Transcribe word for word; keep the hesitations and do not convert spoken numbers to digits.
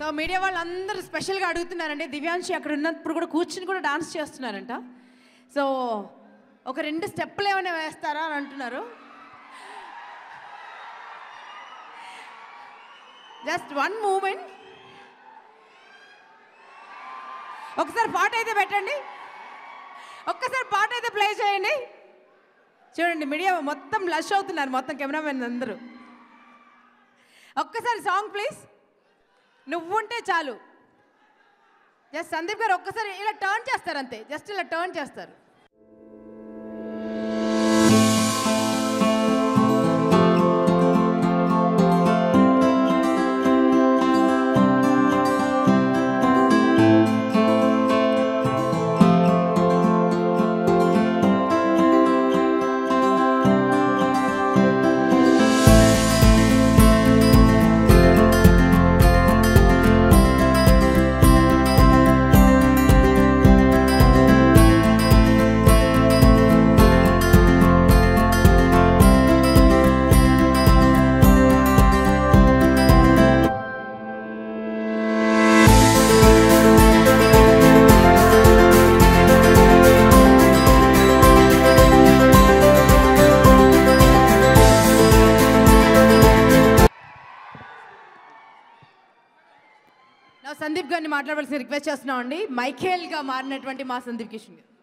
So media వాళ్ళందరూ స్పెషల్గా అడుగుతున్నారండి, దివ్యాంశి అక్కడ ఉన్నప్పుడు కూడా కూర్చుని కూడా డాన్స్ చేస్తున్నారంట. సో ఒక రెండు స్టెప్పులు ఏమైనా వేస్తారా అని అంటున్నారు. Just one moment. ఒకసారి పాట అయితే పెట్టండి, ఒక్కసారి పాట అయితే ప్లే చేయండి. చూడండి మీడియా మొత్తం బ్లష్ అవుతున్నారు, మొత్తం కెమెరామెన్ అందరూ. ఒక్కసారి సాంగ్ ప్లీజ్. నువ్వుంటే చాలు. జస్ట్ సందీప్ గారు ఒక్కసారి ఇలా టర్న్ చేస్తారు అంతే, జస్ట్ ఇలా టర్న్ చేస్తారు. సందీప్ గారిని మాట్లాడాల్సిన రిక్వెస్ట్ చేస్తున్నాం అండి. మైఖేల్గా మారినటువంటి మా సందీప్ కిషన్ గారు.